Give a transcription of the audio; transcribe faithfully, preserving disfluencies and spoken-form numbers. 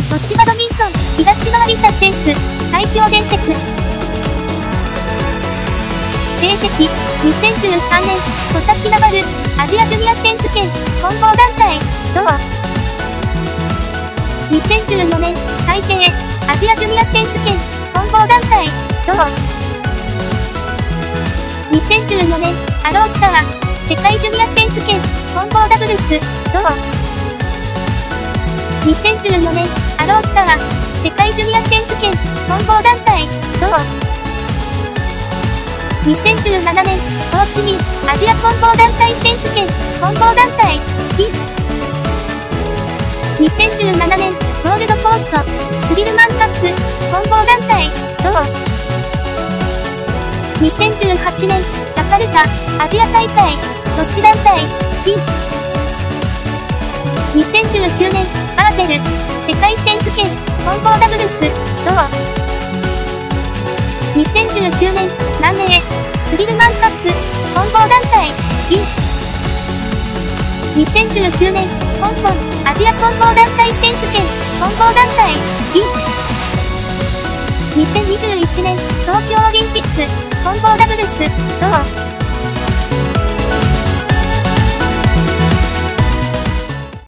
女子バドミントン、東野有紗選手、最強伝説。成績、にせんじゅうさんねん、コタキナバル、アジアジュニア選手権、混合団体、銅。にせんじゅうよねん、台北、アジアジュニア選手権、混合団体、銅。にせんじゅうよねん、アロースター、世界ジュニア選手権、混合ダブルス、銅。にせんじゅうよねん、アロースター、世界ジュニア選手権、混合団体、銅。にせんじゅうななねん、ホーチミン、アジア混合団体選手権、混合団体、金。にせんじゅうななねん、ゴールドコースト、スリルマンカップ、混合団体、銅。にせんじゅうはちねん、ジャカルタ、アジア大会、女子団体、金。にせんじゅうきゅうねん、バーゼル、世界選手権、混合ダブルス、銅。にせんじゅうきゅうねん、南米、スリルマンカップ、混合団体、銀。にせんじゅうきゅうねん、香港、アジア混合団体選手権、混合団体、銀。にせんにじゅういちねん、東京オリンピック、混合ダブルス、銅。